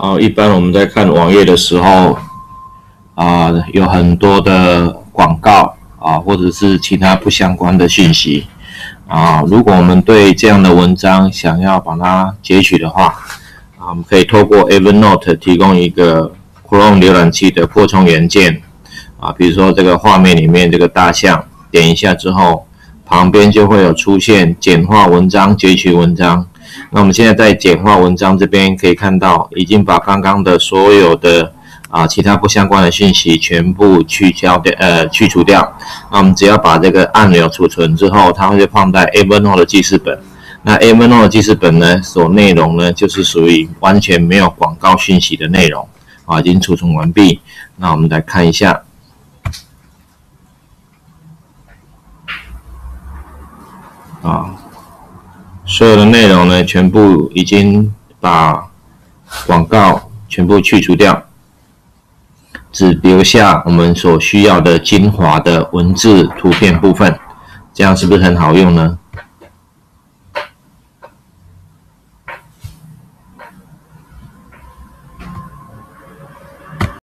一般我们在看网页的时候，有很多的广告或者是其他不相关的讯息如果我们对这样的文章想要把它截取的话，我们可以透过 Evernote 提供一个 Chrome 浏览器的扩充元件比如说这个画面里面这个大象，点一下之后，旁边就会有出现简化文章、截取文章。那我们现在在简化文章这边可以看到，已经把刚刚的所有的其他不相关的讯息全部去除掉。那我们只要把这个按钮储存之后，它会放在 Evernote 的记事本。那 Evernote 的记事本呢，所内容呢就是属于完全没有广告讯息的内容已经储存完毕。那我们来看一下。所有的内容呢，全部已经把广告全部去除掉，只留下我们所需要的精华的文字、图片部分，这样是不是很好用呢？